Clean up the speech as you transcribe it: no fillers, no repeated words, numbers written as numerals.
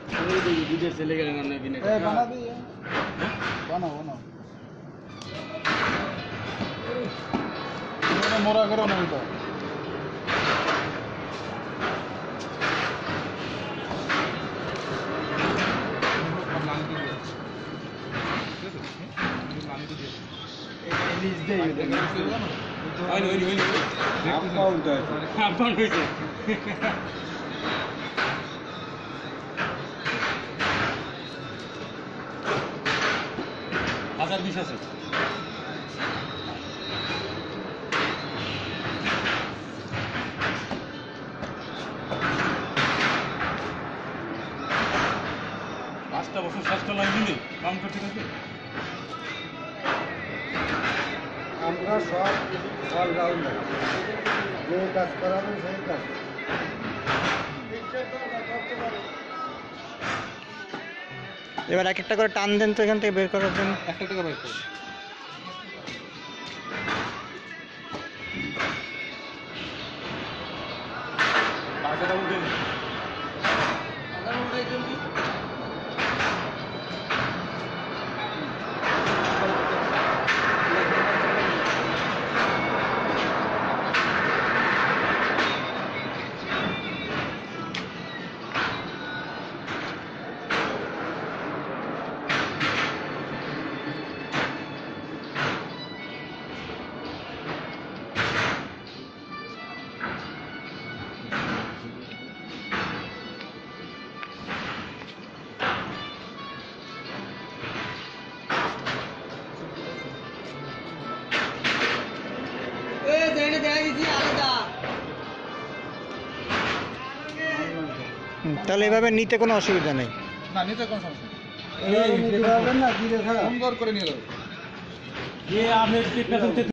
দুধের ছেলে গেলেন না বিনে বানাবি বানাও মোরা করো না তো হাজার 20 আছে পাঁচটা বছর ষষ্ঠ লাগবে কাম করতে করতে আমরা সব অলরাউন্ডার যে কাজ করাবো সেই কাজ এবার এক একটা করে টান দেন তো এখান থেকে বের করার জন্য একটা টাকা বের করো টাকাটা উঠে তাহলে এভাবে নিতে কোনো অসুবিধা নেই না নিতে কোনো সমস্যা নেই না দিলে সুন্দর করে নিয়ে যাবে আপনি